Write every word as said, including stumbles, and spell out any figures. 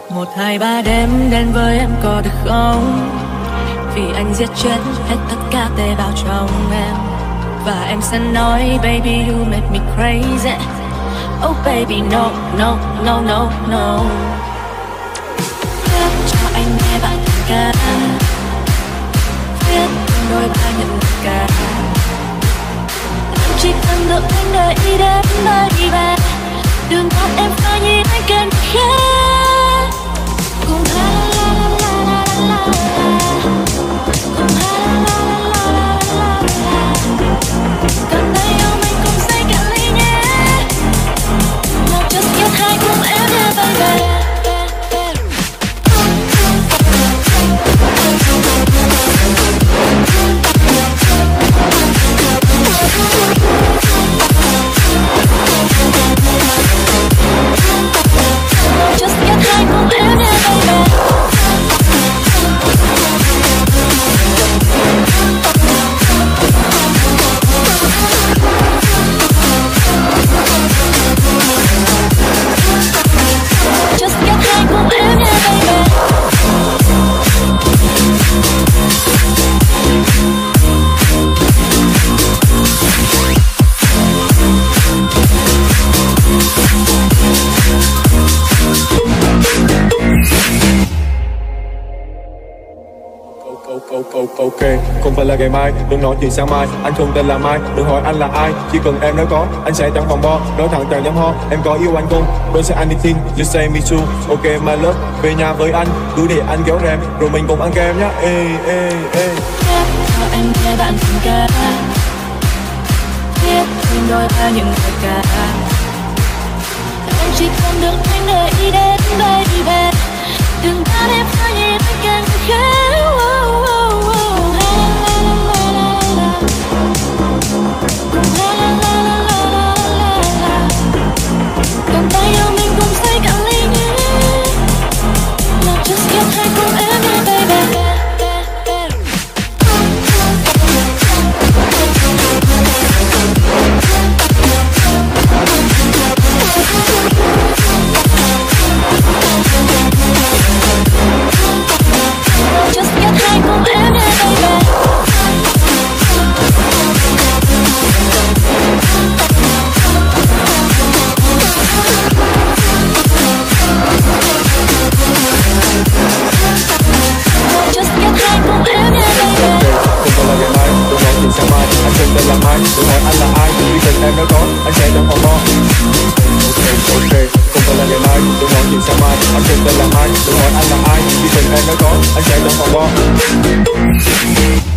Một hai ba đêm đến với em có được không? Vì anh giết chết hết tất cả tế bào trong em. Và em sẽ nói baby you make me crazy. Oh baby no no no no no. Hát cho anh nghe bài tình ca, viết đôi ba nhận cả. Em chỉ cần được anh để ý đến baby. Đừng bắt em phải nhìn anh kèm khác. Cùng ha la la la la la la. Cùng ha la la la la la. Cầm tay yêu mình cùng say cạn ly nhé. Nào just get high cùng em nhé baby. Just get high cùng em nhé baby. Just get high cùng em nhé baby. Ok, không phải là ngày mai, đừng nói chuyện sáng mai. Anh không tên là Mai, đừng hỏi anh là ai. Chỉ cần em nói có, anh sẽ chẳng vòng vo. Nói thẳng chẳng dám ho, em có yêu anh không? Don't say anything, just say me too. Ok my love, về nhà với anh, cứ để anh kéo rèm, rồi mình cùng ăn kem nhá. Ê ê ê. Cho anh nghe bạn tình ca, viết thêm đôi ba những lời ca. Em chỉ cần được anh để ý đến baby. Đừng bắt em phải nhìn anh càng khác. Cầm tay yêu mình cùng say cạn ly nhé. Now just get high cùng em nhé baby. Just get high cùng em nhé baby. Just get high cùng em nhé baby. Không còn là ngày mai, đừng nói chuyện sáng mai. Anh không tên là Mai, đừng hỏi anh là ai. Chỉ cần em nói có, anh sẽ chẳng vòng vo. Ok ok, không còn là ngày mai, đừng nói chuyện sáng mai. Anh không tên là Mai, đừng hỏi anh là ai. Chỉ cần em nói có, anh sẽ chẳng vòng vo.